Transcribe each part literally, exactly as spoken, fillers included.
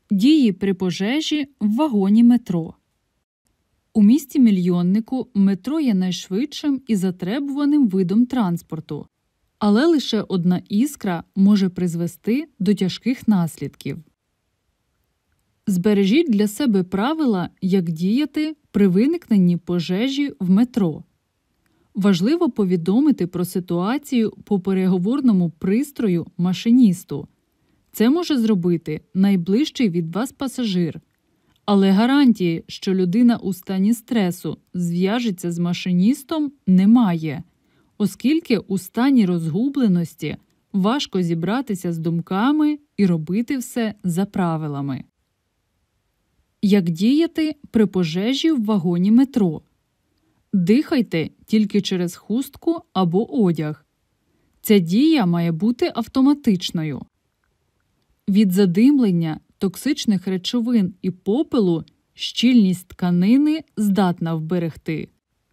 Дії при пожежі в вагоні метро. У місті-мільйоннику метро є найшвидшим і затребуваним видом транспорту. Але лише одна іскра може призвести до тяжких наслідків. Збережіть для себе правила, як діяти при виникненні пожежі в метро. Важливо повідомити про ситуацію по переговорному пристрою машиністу. Це може зробити найближчий від вас пасажир. Але гарантії, що людина у стані стресу зв'яжеться з машиністом, немає, оскільки у стані розгубленості важко зібратися з думками і робити все за правилами. Як діяти при пожежі в вагоні метро? Дихайте тільки через хустку або одяг. Ця дія має бути автоматичною. Від задимлення, токсичних речовин і попелу щільність тканини здатна вберегти.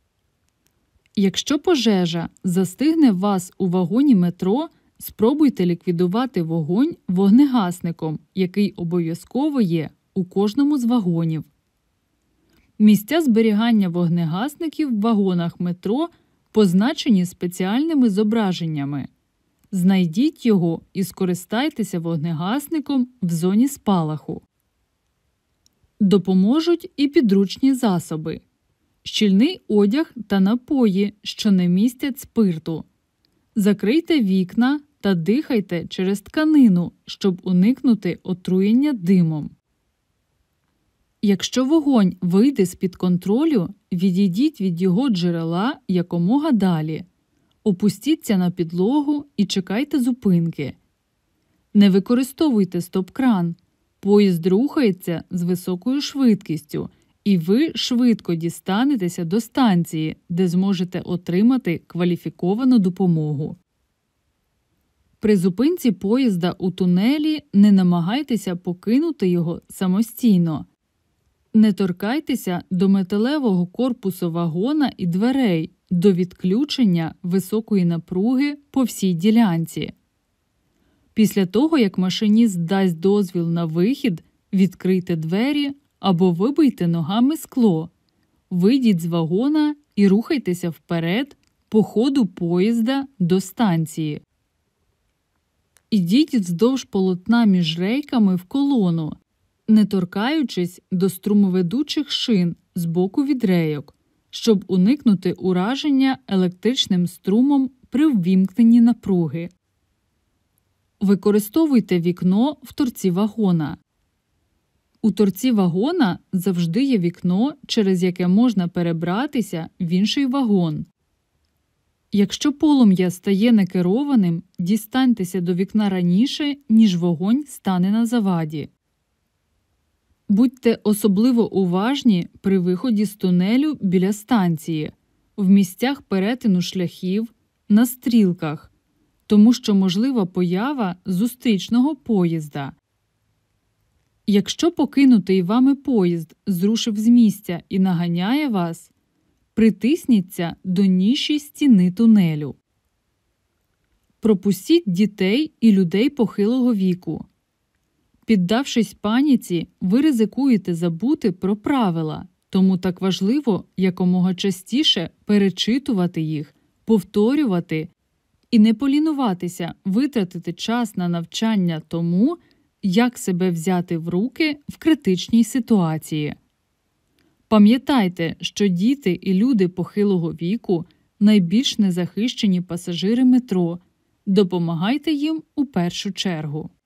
Якщо пожежа застигне вас у вагоні метро, спробуйте ліквідувати вогонь вогнегасником, який обов'язково є у кожному з вагонів. Місця зберігання вогнегасників в вагонах метро позначені спеціальними зображеннями. Знайдіть його і скористайтеся вогнегасником в зоні спалаху. Допоможуть і підручні засоби. Щільний одяг та напої, що не містять спирту. Закрийте вікна та дихайте через тканину, щоб уникнути отруєння димом. Якщо вогонь вийде з-під контролю, відійдіть від його джерела якомога далі. Опустіться на підлогу і чекайте зупинки. Не використовуйте стоп-кран. Поїзд рухається з високою швидкістю, і ви швидко дістанетеся до станції, де зможете отримати кваліфіковану допомогу. При зупинці поїзда у тунелі не намагайтеся покинути його самостійно. Не торкайтеся до металевого корпусу вагона і дверей до відключення високої напруги по всій ділянці. Після того, як машиніст дасть дозвіл на вихід, відкрийте двері або вибийте ногами скло. Вийдіть з вагона і рухайтеся вперед по ходу поїзда до станції. Ідіть вздовж полотна між рейками в колону, не торкаючись до струмоведучих шин з боку від рейок, щоб уникнути ураження електричним струмом при ввімкненні напруги. Використовуйте вікно в торці вагона. У торці вагона завжди є вікно, через яке можна перебратися в інший вагон. Якщо полум'я стає некерованим, дістаньтеся до вікна раніше, ніж вогонь стане на заваді. Будьте особливо уважні при виході з тунелю біля станції, в місцях перетину шляхів, на стрілках, тому що можлива поява зустрічного поїзда. Якщо покинутий вами поїзд зрушив з місця і наганяє вас, притисніться до ніші стіни тунелю. Пропустіть дітей і людей похилого віку. Піддавшись паніці, ви ризикуєте забути про правила, тому так важливо якомога частіше перечитувати їх, повторювати і не полінуватися витратити час на навчання тому, як себе взяти в руки в критичній ситуації. Пам'ятайте, що діти і люди похилого віку – найбільш незахищені пасажири метро. Допомагайте їм у першу чергу.